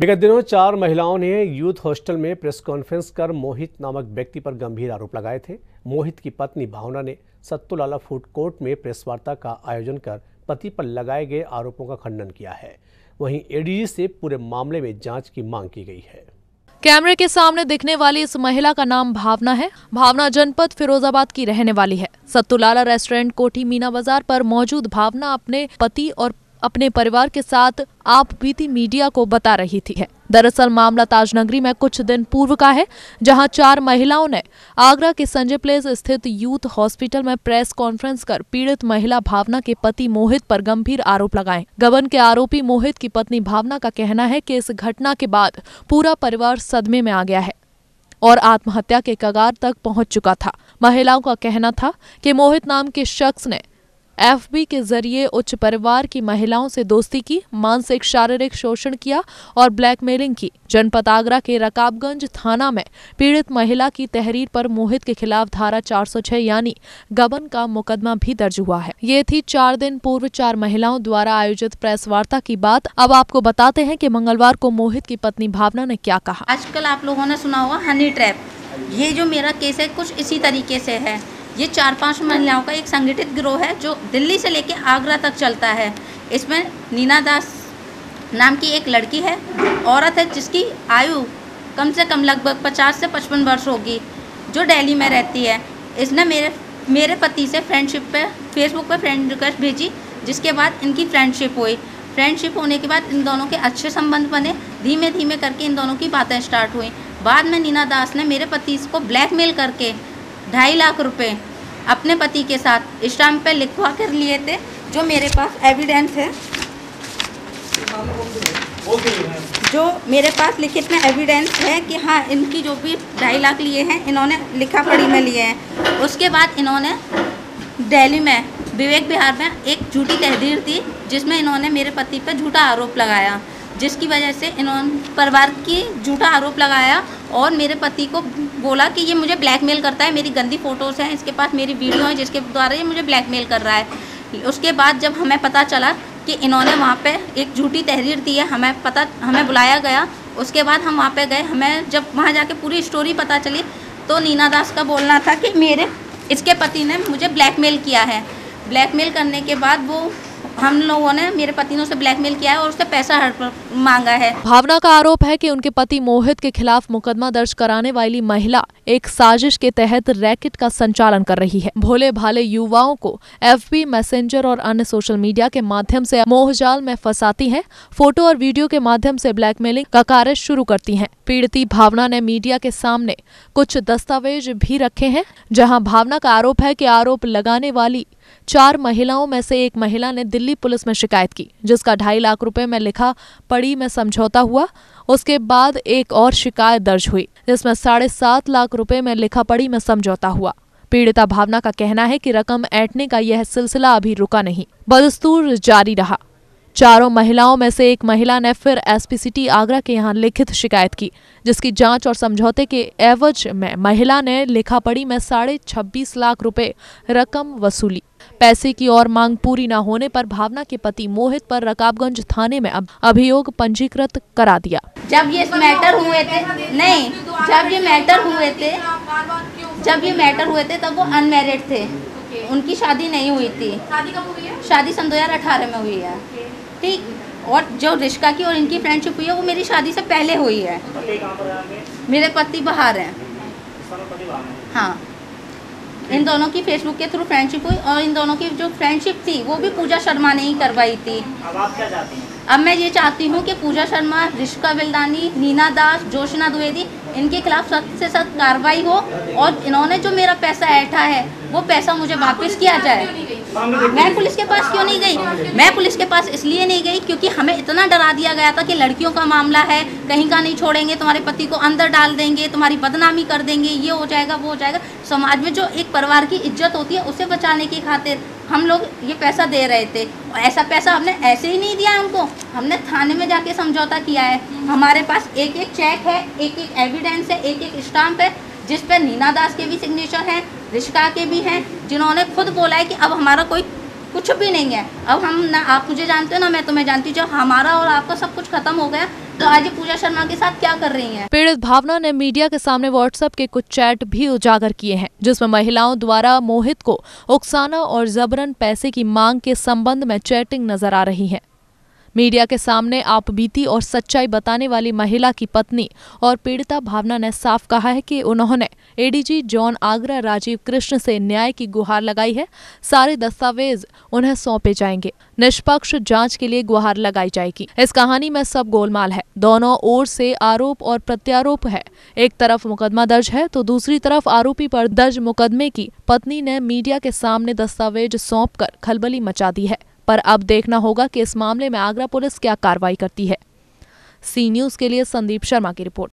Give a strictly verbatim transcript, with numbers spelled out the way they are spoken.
विगत दिनों चार महिलाओं ने यूथ हॉस्टल में प्रेस कॉन्फ्रेंस कर मोहित नामक व्यक्ति पर गंभीर आरोप लगाए थे। मोहित की पत्नी भावना ने सत्तूलाला फूड कोर्ट में प्रेस वार्ता का आयोजन कर पति पर लगाए गए आरोपों का खंडन किया है। वहीं एडीजी से पूरे मामले में जांच की मांग की गई है। कैमरे के सामने दिखने वाली इस महिला का नाम भावना है। भावना जनपद फिरोजाबाद की रहने वाली है। सत्तूलाला रेस्टोरेंट कोठी मीना बाजार पर मौजूद भावना अपने पति और अपने परिवार के साथ आप बीती मीडिया को बता रही थी है। दरअसल मामला ताजनगरी में कुछ दिन पूर्व का है, जहां चार महिलाओं ने आगरा के संजय प्लेस स्थित यूथ हॉस्पिटल में प्रेस कॉन्फ्रेंस कर पीड़ित महिला भावना के पति मोहित पर गंभीर आरोप लगाए। गबन के आरोपी मोहित की पत्नी भावना का कहना है कि इस घटना के बाद पूरा परिवार सदमे में आ गया है और आत्महत्या के कगार तक पहुंच चुका था। महिलाओं का कहना था कि मोहित नाम के शख्स ने एफबी के जरिए उच्च परिवार की महिलाओं से दोस्ती की, मानसिक शारीरिक शोषण किया और ब्लैकमेलिंग की। जनपद आगरा के रकाबगंज थाना में पीड़ित महिला की तहरीर पर मोहित के खिलाफ धारा चार सौ छह यानी गबन का मुकदमा भी दर्ज हुआ है। ये थी चार दिन पूर्व चार महिलाओं द्वारा आयोजित प्रेस वार्ता की बात। अब आपको बताते हैं कि मंगलवार को मोहित की पत्नी भावना ने क्या कहा। आजकल आप लोगों ने सुना होगा हनी ट्रैप, ये जो मेरा केस है कुछ इसी तरीके से है। ये चार पांच महिलाओं का एक संगठित गिरोह है जो दिल्ली से लेकर आगरा तक चलता है। इसमें नीना दास नाम की एक लड़की है, औरत है जिसकी आयु कम से कम लगभग पचास से पचपन वर्ष होगी, जो दिल्ली में रहती है। इसने मेरे मेरे पति से फ्रेंडशिप पे फेसबुक पे फ्रेंड रिक्वेस्ट भेजी, जिसके बाद इनकी फ्रेंडशिप हुई। फ्रेंडशिप होने के बाद इन दोनों के अच्छे संबंध बने। धीमे धीमे करके इन दोनों की बातें स्टार्ट हुई। बाद में नीना दास ने मेरे पति को ब्लैकमेल करके ढाई लाख रुपए अपने पति के साथ स्टाम्प पे लिखवा कर लिए थे, जो मेरे पास एविडेंस है, जो मेरे पास लिखित में एविडेंस है कि हाँ इनकी जो भी ढाई लाख लिए हैं इन्होंने लिखा पढ़ी में लिए हैं। उसके बाद इन्होंने दिल्ली में विवेक विहार में एक झूठी तहरीर थी, जिसमें इन्होंने मेरे पति पर झूठा आरोप लगाया, जिसकी वजह से इन्होंने परिवार की झूठा आरोप लगाया और मेरे पति को बोला कि ये मुझे ब्लैकमेल करता है। मेरी गंदी फ़ोटोज़ हैं, इसके पास मेरी वीडियो है जिसके द्वारा ये मुझे ब्लैकमेल कर रहा है। उसके बाद जब हमें पता चला कि इन्होंने वहाँ पे एक झूठी तहरीर दी है, हमें पता हमें बुलाया गया। उसके बाद हम वहाँ पे गए। हमें जब वहाँ जाके पूरी स्टोरी पता चली तो नीना दास का बोलना था कि मेरे इसके पति ने मुझे ब्लैकमेल किया है। ब्लैकमेल करने के बाद वो हम लोगों ने मेरे पति ने उसे ब्लैकमेल किया है और उससे पैसा हड़प मांगा है। भावना का आरोप है कि उनके पति मोहित के खिलाफ मुकदमा दर्ज कराने वाली महिला एक साजिश के तहत रैकेट का संचालन कर रही है। भोले भाले युवाओं को एफबी, मैसेंजर और अन्य सोशल मीडिया के माध्यम से मोहजाल में फंसाती है। फोटो और वीडियो के माध्यम से ब्लैकमेलिंग का कार्य शुरू करती हैं। पीड़िता भावना ने मीडिया के सामने कुछ दस्तावेज भी रखे हैं, जहां भावना का आरोप है कि आरोप लगाने वाली चार महिलाओं में से एक महिला ने दिल्ली पुलिस में शिकायत की, जिसका ढाई लाख रुपए में लिखा पढ़ी में समझौता हुआ। उसके बाद एक और शिकायत दर्ज हुई, जिसमें साढ़े सात लाख रुपए में लिखा पढ़ी में समझौता हुआ। पीड़िता भावना का कहना है कि रकम ऐंठने का यह सिलसिला अभी रुका नहीं, बदस्तूर जारी रहा। चारों महिलाओं में से एक महिला ने फिर एसपी सिटी आगरा के यहाँ लिखित शिकायत की, जिसकी जांच और समझौते के एवज में महिला ने लिखा पढ़ी में साढ़े छब्बीस लाख रुपए रकम वसूली। पैसे की और मांग पूरी न होने पर भावना के पति मोहित पर रकाबगंज थाने में अब अभियोग पंजीकृत करा दिया। जब ये मैटर हुए थे नहीं जब ये मैटर हुए थे जब ये मैटर हुए थे तब वो अनमैरिड थे, उनकी शादी नहीं हुई थी। शादी कब हुई है? शादी सन दो हजार अठारह में हुई है। ठीक, और जो रिश्का की और इनकी फ्रेंडशिप हुई है वो मेरी शादी से पहले हुई है। मेरे पति बाहर हैं। हाँ, इन दोनों की फेसबुक के थ्रू फ्रेंडशिप हुई और इन दोनों की जो फ्रेंडशिप थी वो भी पूजा शर्मा ने ही करवाई थी। अब आप क्या चाहती हैं? अब मैं ये चाहती हूँ कि पूजा शर्मा, रिश्का विल्दानी, नीना दास, जोशना द्विवेदी, इनके खिलाफ सख्त से सख्त कार्रवाई हो और इन्होंने जो मेरा पैसा ऐंठा है वो पैसा मुझे वापस किया जाए। मैं पुलिस के पास क्यों नहीं गई? मैं पुलिस के पास इसलिए नहीं गई क्योंकि हमें इतना डरा दिया गया था कि लड़कियों का मामला है, कहीं का नहीं छोड़ेंगे, तुम्हारे पति को अंदर डाल देंगे, तुम्हारी बदनामी कर देंगे, ये हो जाएगा वो हो जाएगा। समाज में जो एक परिवार की इज्जत होती है उसे बचाने की खातिर हम लोग ये पैसा दे रहे थे। ऐसा पैसा हमने ऐसे ही नहीं दिया है उनको, हमने थाने में जाके समझौता किया है। हमारे पास एक एक चेक है, एक एक एविडेंस है, एक एक स्टाम्प है, जिस पर नीना दास के भी सिग्नेचर हैं, रिश्का के भी हैं, जिन्होंने खुद बोला है कि अब हमारा कोई कुछ भी नहीं है। अब हम ना आप मुझे जानते हो ना मैं तुम्हें जानती हूँ। जब हमारा और आपका सब कुछ खत्म हो गया तो आज ये पूजा शर्मा के साथ क्या कर रही हैं? पीड़ित भावना ने मीडिया के सामने व्हाट्सएप के कुछ चैट भी उजागर किए हैं, जिसमें महिलाओं द्वारा मोहित को उकसाना और जबरन पैसे की मांग के संबंध में चैटिंग नजर आ रही है। मीडिया के सामने आपबीती और सच्चाई बताने वाली महिला की पत्नी और पीड़िता भावना ने साफ कहा है कि उन्होंने एडीजी जॉन आगरा राजीव कृष्ण से न्याय की गुहार लगाई है। सारे दस्तावेज उन्हें सौंपे जाएंगे, निष्पक्ष जांच के लिए गुहार लगाई जाएगी। इस कहानी में सब गोलमाल है, दोनों ओर से आरोप और प्रत्यारोप है। एक तरफ मुकदमा दर्ज है तो दूसरी तरफ आरोपी पर दर्ज मुकदमे की पत्नी ने मीडिया के सामने दस्तावेज सौंपकर खलबली मचा दी है। पर अब देखना होगा कि इस मामले में आगरा पुलिस क्या कार्रवाई करती है। सी न्यूज़ के लिए संदीप शर्मा की रिपोर्ट।